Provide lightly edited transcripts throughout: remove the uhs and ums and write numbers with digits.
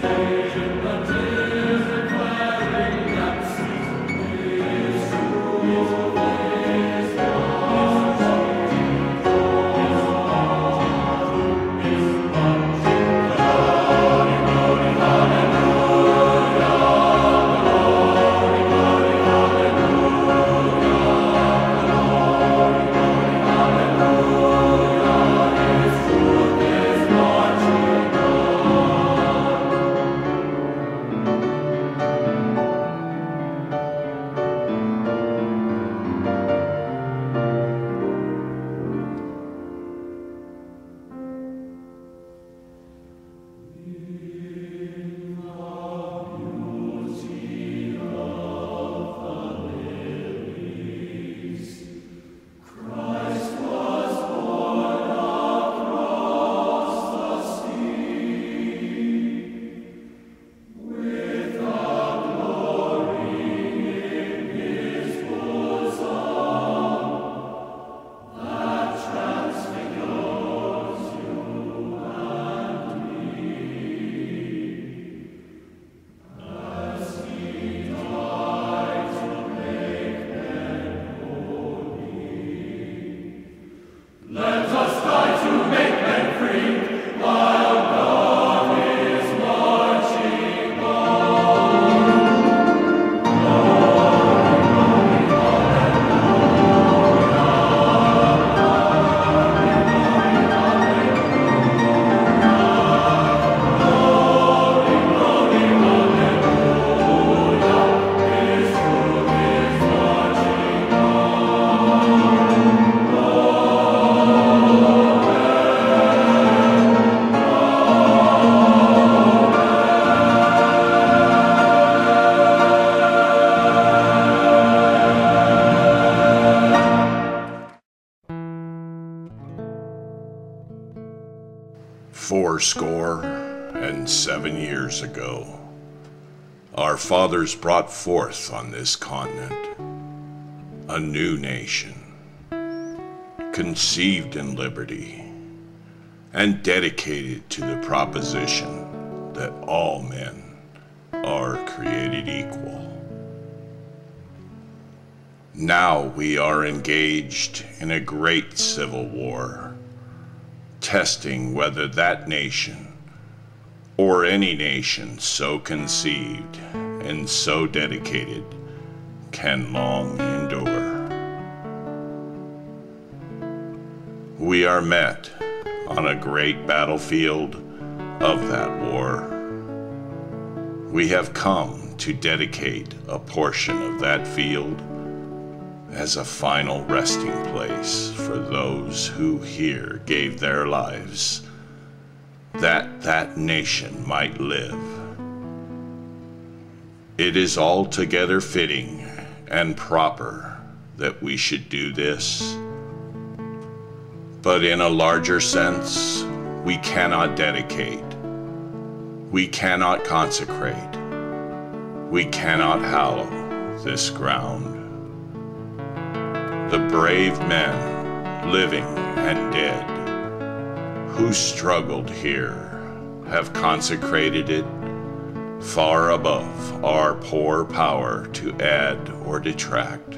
407 years ago, our fathers brought forth on this continent a new nation, conceived in liberty and dedicated to the proposition that all men are created equal. Now we are engaged in a great civil war, testing whether that nation, or any nation so conceived and so dedicated, can long endure. We are met on a great battlefield of that war. We have come to dedicate a portion of that field as a final resting place for those who here gave their lives that that nation might live. It is altogether fitting and proper that we should do this, but in a larger sense, we cannot dedicate, we cannot consecrate, we cannot hallow this ground. The brave men, living and dead, who struggled here, have consecrated it far above our poor power to add or detract.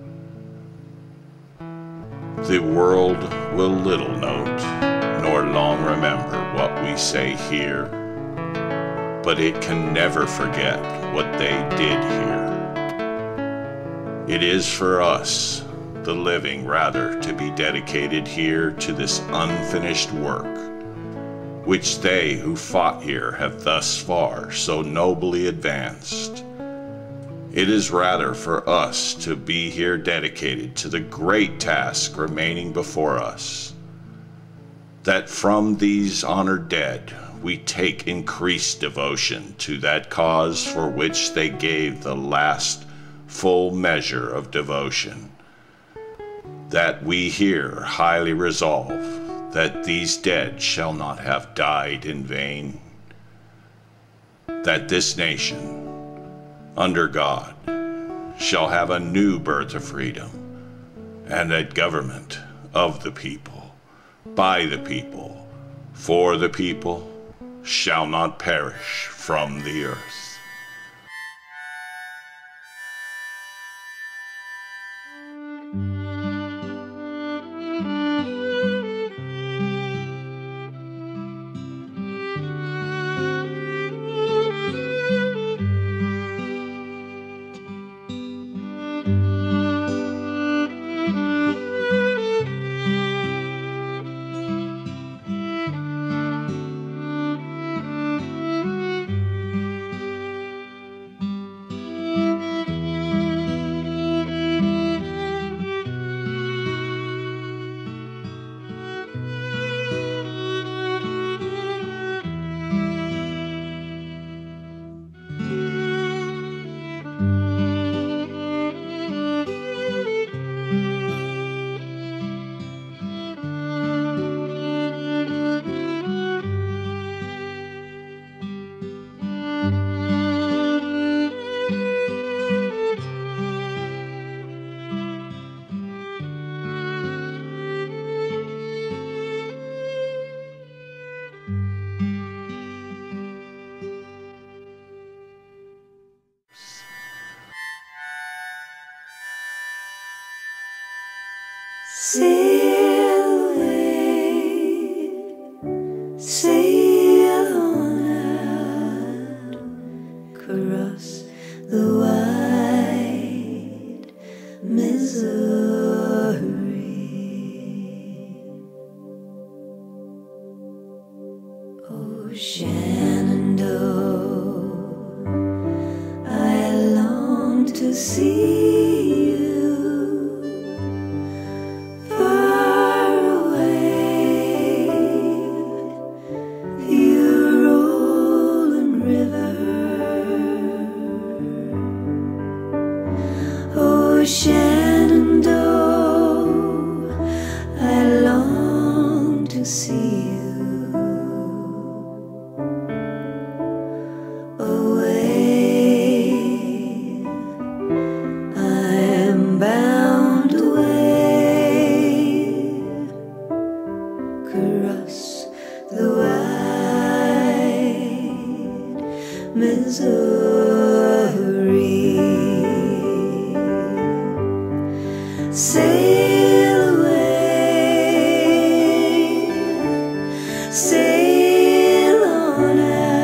The world will little note, nor long remember what we say here, but it can never forget what they did here. It is for us, the living, rather, to be dedicated here to this unfinished work, which they who fought here have thus far so nobly advanced. It is rather for us to be here dedicated to the great task remaining before us, that from these honored dead we take increased devotion to that cause for which they gave the last full measure of devotion, that we here highly resolve that these dead shall not have died in vain, that this nation, under God, shall have a new birth of freedom, and a government of the people, by the people, for the people, shall not perish from the earth. Sail away, sail on out across the wide Missouri. Oh, Shenandoah, I long to see Shenandoah, I long to see you away. I'm bound away across the wide Missouri. Sail away, sail on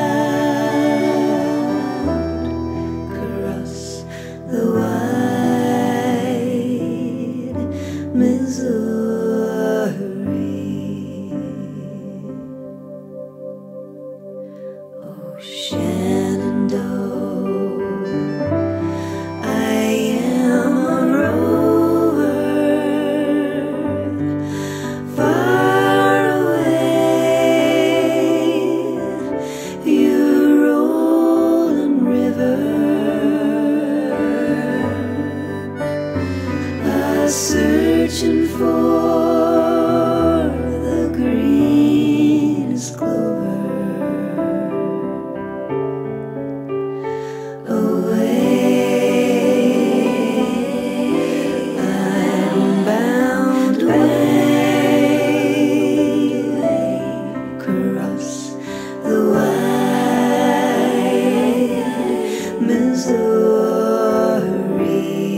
out across the wide Missouri. Oh, Shenandoah, I am a rover far away, you rolling river, searching for the greenest clover. I'm bound away across the wide Missouri.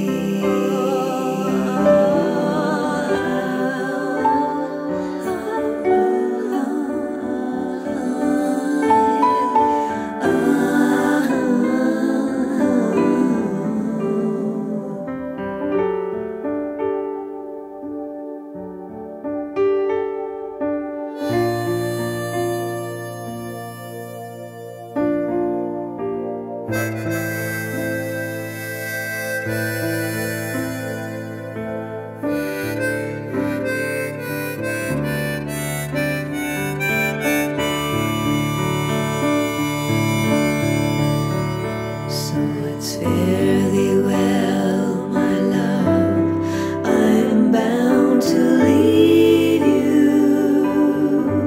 So it's fairly well, my love, I'm bound to leave you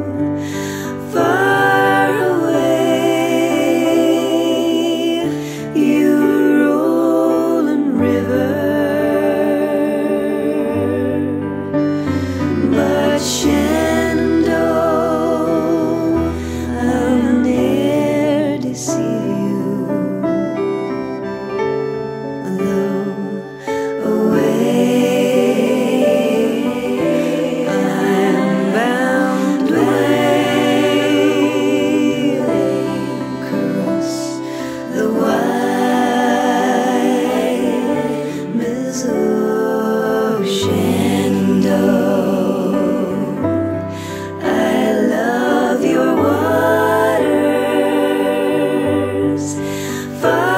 far away, far